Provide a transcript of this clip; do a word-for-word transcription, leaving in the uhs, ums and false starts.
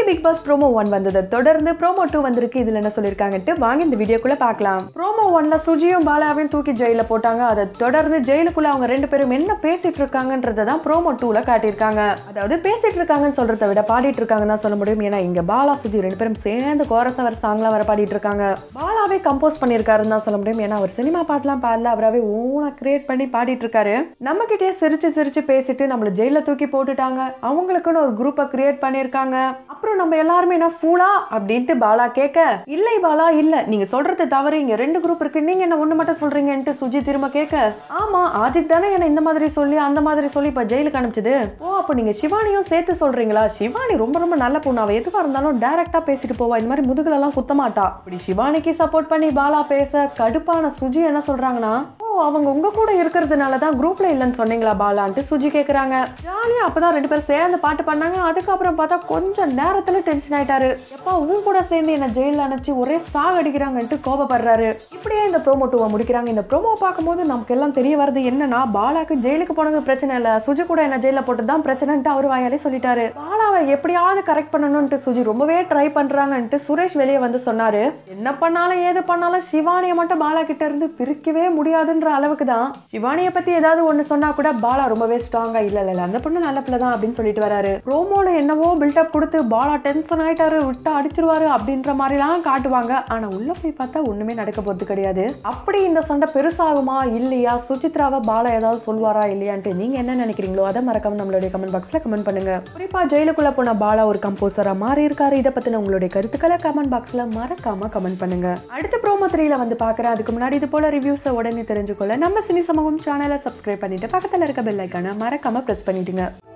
Big pass promo one வந்தது தொடர்ந்து promo two வந்திருக்கு. இதுல என்ன சொல்லிருக்காங்கட்டு வாங்க இந்த வீடியோக்குள்ள பார்க்கலாம். ப்ரோமோ ஒன்ல சுஜியும் பாலாவையும் தூக்கி ஜெயில போட்டாங்க. அதை தொடர்ந்து ஜெயிலுக்குள்ள அவங்க ரெண்டு பேரும் என்ன பேசிட்டு இருக்காங்கன்றத தான் ப்ரோமோ டூல காட்டியிருக்காங்க. அதாவது பேசிட்டு இருக்காங்கன்னு சொல்றதை விட பாடிட்டு இருக்காங்கன்னு சொல்ல முடியும். ஏன்னா இங்க பாலா சுஜி ரெண்டு பேரும் சேர்ந்து கோரஸ் வர சாங்லாம் வர பாடிட்டு இருக்காங்க. பாலாவே கம்போஸ் பண்ணிருக்காருன்னு தான் சொல்ல முடியும். ஏன்னா அவர் சினிமா பாட்டுலாம் பாடல, அவராவே ஓனா கிரியேட் பண்ணி பாடிட்டு இருக்காரு. நம்ம கிட்டே சிரிச்சு சிரிச்சு பேசிட்டு நம்மள ஜெயில தூக்கி போட்டுட்டாங்க, அவங்களுக்குன்னு ஒரு குரூப்பை கிரியேட் பண்ணிருக்காங்க. அப்புறம் நம்ம எல்லாருமே என்ன ஃபூலா அப்படின்ட்டு பாலா கேட்க, இல்லை பாலா இல்ல நீங்க சொல்றது தவறு, இங்க ரெண்டு குரூப் இருக்கு, நீங்க என்ன ஒண்ணு மட்டும் சொல்றீங்கன்ட்டு சுஜி திரும்ப கேட்க, ஆமா ஆஜித் தானே என்ன இந்த மாதிரி சொல்லி அந்த மாதிரி சொல்லி இப்ப ஜெயிலுக்கு அனுப்பிச்சது. ஓ அப்ப நீங்க சிவானியும் சேர்த்து சொல்றீங்களா? சிவானி ரொம்ப ரொம்ப நல்ல பொண்ணு, அவ எதுவா இருந்தாலும் டைரக்டா பேசிட்டு போவா, இந்த மாதிரி முதுகுல எல்லாம் குத்த மாட்டா. இப்படி சிவானிக்கு சப்போர்ட் பண்ணி பாலா பேச கடுப்பான சுஜி என்ன சொல்றாங்கன்னா, அவங்க உங்க கூட இருக்கிறதுனாலதான் குரூப்ல இல்லன்னு சொன்னீங்களா பாலான்ட்டு சுஜி கேக்குறாங்க. ஜாலியா அப்பதான் ரெண்டு பேரும் சேர்ந்து பாட்டு பண்ணாங்க. அதுக்கப்புறம் பார்த்தா கொஞ்சம் நேரத்துல டென்ஷன் ஆயிட்டாரு. எப்பா உன் கூட சேர்ந்து என்ன ஜெயில அனுப்பிச்சு ஒரே சாக அடிக்கிறாங்கன்ட்டு கோபப்படுறாரு. இப்படியே இந்த ப்ரோமோ டூவை முடிக்கிறாங்க. இந்த ப்ரோமோ பார்க்கும்போது நமக்கு எல்லாம் தெரிய வருது என்னன்னா, பாலாக்கு ஜெயிலுக்கு போனது பிரச்சனை இல்ல, சுஜி கூட என்ன ஜெயில போட்டுதான் பிரச்சனைன்ட்டு அவரு வாயாலே சொல்லிட்டாரு. பாலாவை எப்படியாவது கரெக்ட் பண்ணணும்ட்டு சுஜி ரொம்பவே ட்ரை பண்றாங்கன்ட்டு சுரேஷ் வெளியே வந்து சொன்னாரு. என்ன பண்ணாலும் ஏது பண்ணாலும் சிவானிய மட்டும் பாலா கிட்ட இருந்து பிரிக்கவே முடியாதுன்ற அளவுக்கு தான். சிவானிய பத்தி ஏதாவது ஒண்ணு சொன்னா கூட பாலா ரொம்பவே ஸ்ட்ராங்கா இல்ல இல்ல அந்த பொண்ணு நல்ல பிள்ளை தான் அப்படின்னு சொல்லிட்டு வராரு. ப்ரோமோல என்னவோ பில்டப் கொடுத்து பாலா டென்ஷன் ஆயிட்டாரு, விட்டா அடிச்சிருவாரு அப்படின்ற மாதிரி எல்லாம் காட்டுவாங்க. ஆனா உள்ள போய் பார்த்தா ஒண்ணுமே நடக்க போறது கிடையாது. அப்படி இந்த சண்டை பெருசாகுமா இல்லையா, சுசித்ராவை பாலா ஏதாவது சொல்வாரா இல்லையான்ட்டு நீங்க என்ன நினைக்கிறீங்களோ அதை மறக்காம நம்மளுடைய கமெண்ட் பாக்ஸ்ல கமெண்ட் பண்ணுங்க. குறிப்பா ஜெயிலுக்குள்ள போன பாலா ஒரு கம்போசரா மாறி இருக்காரு. இதை பத்தின உங்களுடைய கருத்துக்களை கமெண்ட் பாக்ஸ்ல மறக்காம கமெண்ட் பண்ணுங்க. அடுத்த ப்ரோமோ த்ரீல வந்து பாக்குறேன். அதுக்கு முன்னாடி இது போல ரிவ்யூஸ் உடனே தெரிஞ்சுக்கொள்ள நம்ம சினி சமூகம் சேனலை சப்ஸ்கிரைப் பண்ணிட்டு பக்கத்துல இருக்க பெல் ஐகானை மறக்காம பிரஸ் பண்ணிடுங்க.